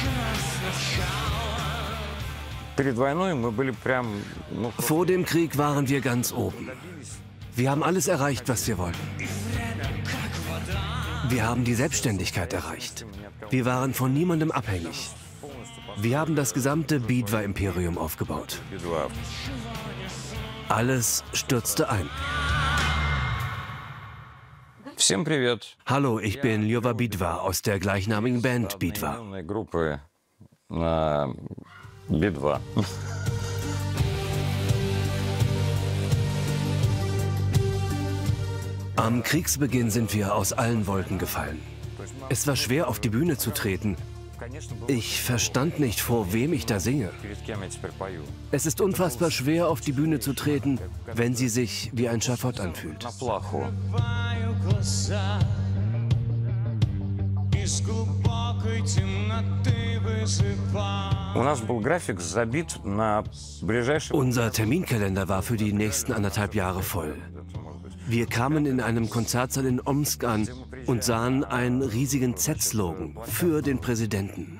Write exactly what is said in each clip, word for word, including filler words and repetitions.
Vor dem Krieg waren wir ganz oben. Wir haben alles erreicht, was wir wollten. Wir haben die Selbstständigkeit erreicht. Wir waren von niemandem abhängig. Wir haben das gesamte Bidwa-Imperium aufgebaut. Alles stürzte ein. Hallo, ich bin Ljowa Bidwa aus der gleichnamigen Band Bidwa. Am Kriegsbeginn sind wir aus allen Wolken gefallen. Es war schwer, auf die Bühne zu treten. Ich verstand nicht, vor wem ich da singe. Es ist unfassbar schwer, auf die Bühne zu treten, wenn sie sich wie ein Schafott anfühlt. Unser Terminkalender war für die nächsten anderthalb Jahre voll. Wir kamen in einem Konzertsaal in Omsk an und sahen einen riesigen Z-Slogan für den Präsidenten.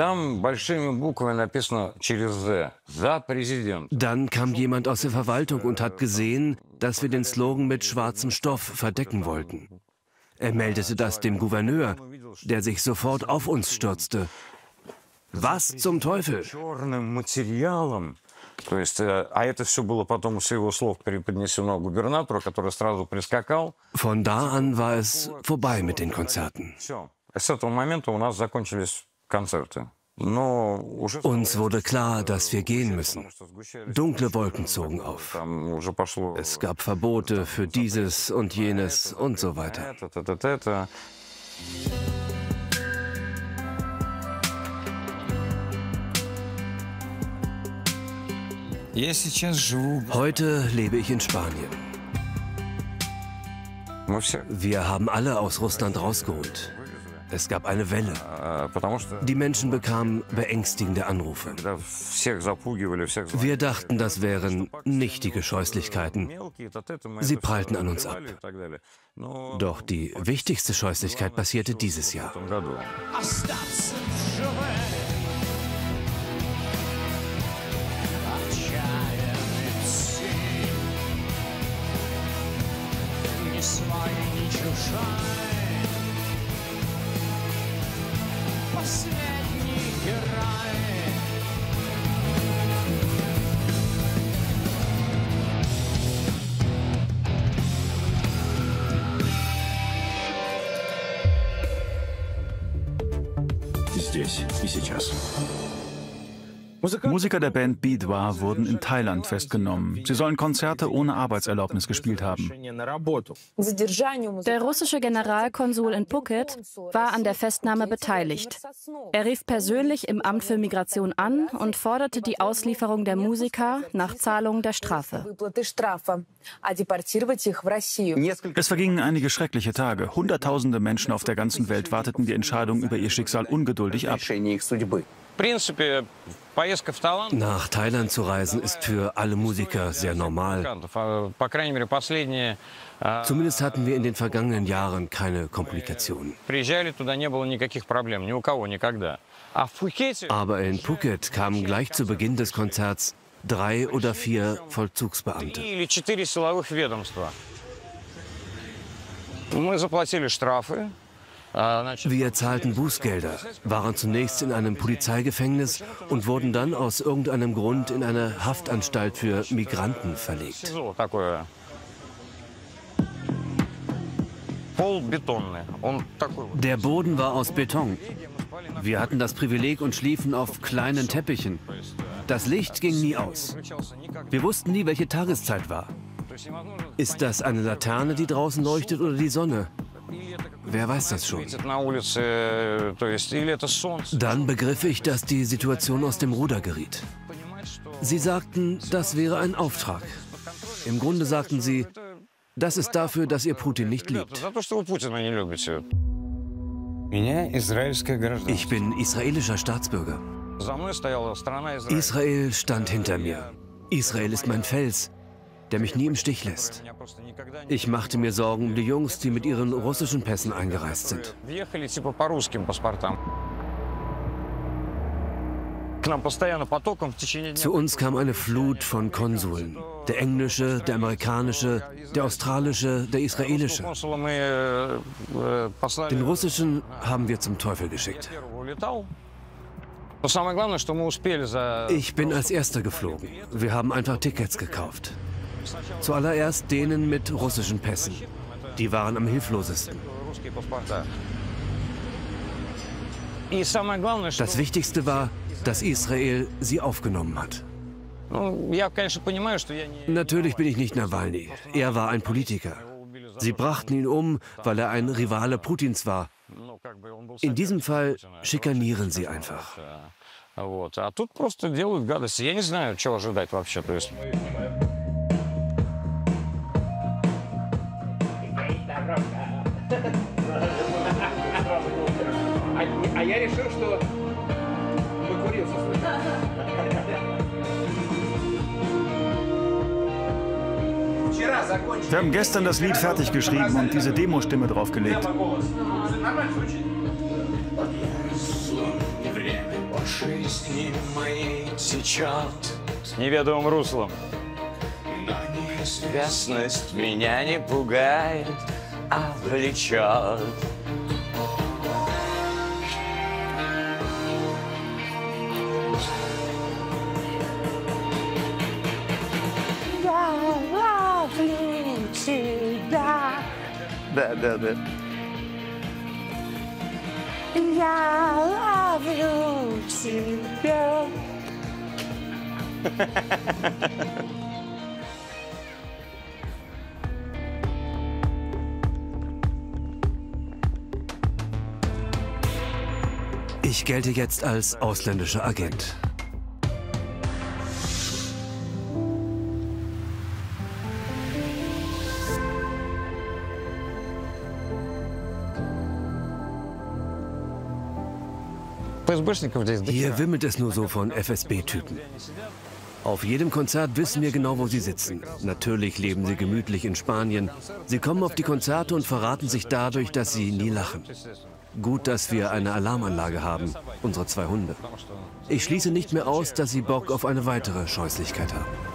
Dann kam jemand aus der Verwaltung und hat gesehen, dass wir den Slogan mit schwarzem Stoff verdecken wollten. Er meldete das dem Gouverneur, der sich sofort auf uns stürzte. Was zum Teufel? Von da an war es vorbei mit den Konzerten. Uns wurde klar, dass wir gehen müssen. Dunkle Wolken zogen auf. Es gab Verbote für dieses und jenes und so weiter. Heute lebe ich in Spanien. Wir haben alle aus Russland rausgeholt. Es gab eine Welle. Die Menschen bekamen beängstigende Anrufe. Wir dachten, das wären nichtige Scheußlichkeiten. Sie prallten an uns ab. Doch die wichtigste Scheußlichkeit passierte dieses Jahr. Здесь и сейчас. Musiker der Band Bidwa wurden in Thailand festgenommen. Sie sollen Konzerte ohne Arbeitserlaubnis gespielt haben. Der russische Generalkonsul in Phuket war an der Festnahme beteiligt. Er rief persönlich im Amt für Migration an und forderte die Auslieferung der Musiker nach Zahlung der Strafe. Es vergingen einige schreckliche Tage. Hunderttausende Menschen auf der ganzen Welt warteten die Entscheidung über ihr Schicksal ungeduldig ab. Nach Thailand zu reisen ist für alle Musiker sehr normal. Zumindest hatten wir in den vergangenen Jahren keine Komplikationen. Aber in Phuket kamen gleich zu Beginn des Konzerts drei oder vier Vollzugsbeamte. Wir zahlten Bußgelder, waren zunächst in einem Polizeigefängnis und wurden dann aus irgendeinem Grund in eine Haftanstalt für Migranten verlegt. Der Boden war aus Beton. Wir hatten das Privileg und schliefen auf kleinen Teppichen. Das Licht ging nie aus. Wir wussten nie, welche Tageszeit war. Ist das eine Laterne, die draußen leuchtet, oder die Sonne? Wer weiß das schon? Dann begriff ich, dass die Situation aus dem Ruder geriet. Sie sagten, das wäre ein Auftrag. Im Grunde sagten sie, das ist dafür, dass ihr Putin nicht liebt. Ich bin israelischer Staatsbürger. Israel stand hinter mir. Israel ist mein Fels, der mich nie im Stich lässt. Ich machte mir Sorgen um die Jungs, die mit ihren russischen Pässen eingereist sind. Zu uns kam eine Flut von Konsuln. Der englische, der amerikanische, der australische, der israelische. Den russischen haben wir zum Teufel geschickt. Ich bin als Erster geflogen. Wir haben einfach Tickets gekauft. Zuallererst denen mit russischen Pässen. Die waren am hilflosesten. Das Wichtigste war, dass Israel sie aufgenommen hat. Natürlich bin ich nicht Nawalny. Er war ein Politiker. Sie brachten ihn um, weil er ein Rivale Putins war. In diesem Fall schikanieren sie einfach. Wir haben gestern das Lied fertig geschrieben und diese Demo-Stimme draufgelegt. Неведомым руслом. Неизвестность меня не пугает, а влечет. Да, да, да. Я люблю тебя. Ich gelte jetzt als ausländischer Agent. Hier wimmelt es nur so von F S B-Typen. Auf jedem Konzert wissen wir genau, wo sie sitzen. Natürlich leben sie gemütlich in Spanien. Sie kommen auf die Konzerte und verraten sich dadurch, dass sie nie lachen. Gut, dass wir eine Alarmanlage haben, unsere zwei Hunde. Ich schließe nicht mehr aus, dass sie Bock auf eine weitere Scheußlichkeit haben.